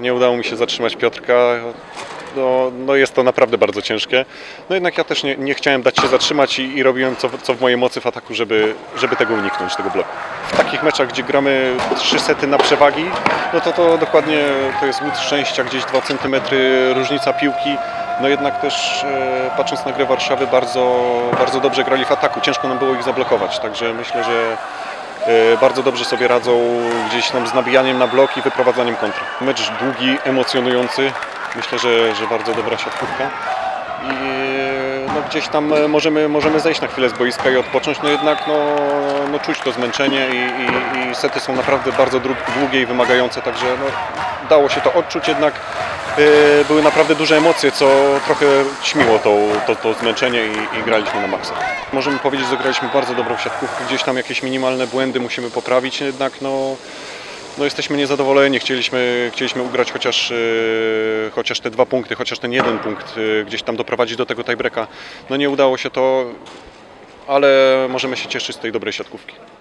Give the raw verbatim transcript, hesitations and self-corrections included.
Nie udało mi się zatrzymać Piotrka. No, no jest to naprawdę bardzo ciężkie. No jednak ja też nie, nie chciałem dać się zatrzymać i, i robiłem co, co w mojej mocy w ataku, żeby, żeby tego uniknąć, tego bloku. W takich meczach, gdzie gramy trzy sety na przewagi, no to to dokładnie to jest łód szczęścia, gdzieś dwa centymetry różnica piłki. No jednak też e, patrząc na grę Warszawy bardzo, bardzo dobrze grali w ataku, ciężko nam było ich zablokować, także myślę, że e, bardzo dobrze sobie radzą gdzieś tam z nabijaniem na blok i wyprowadzaniem kontry. Mecz długi, emocjonujący, myślę, że, że bardzo dobra siatkówka i no, gdzieś tam możemy, możemy zejść na chwilę z boiska i odpocząć, no jednak no, no, czuć to zmęczenie i, i, i sety są naprawdę bardzo długie i wymagające, także no, dało się to odczuć, jednak y, były naprawdę duże emocje, co trochę ćmiło to, to, to zmęczenie i, i graliśmy na maksa. Możemy powiedzieć, że graliśmy bardzo dobrą siatkówkę, gdzieś tam jakieś minimalne błędy musimy poprawić, jednak no, no jesteśmy niezadowoleni, chcieliśmy, chcieliśmy ugrać chociaż, yy, chociaż te dwa punkty, chociaż ten jeden punkt, yy, gdzieś tam doprowadzić do tego tiebreaka. No nie udało się to, ale możemy się cieszyć z tej dobrej siatkówki.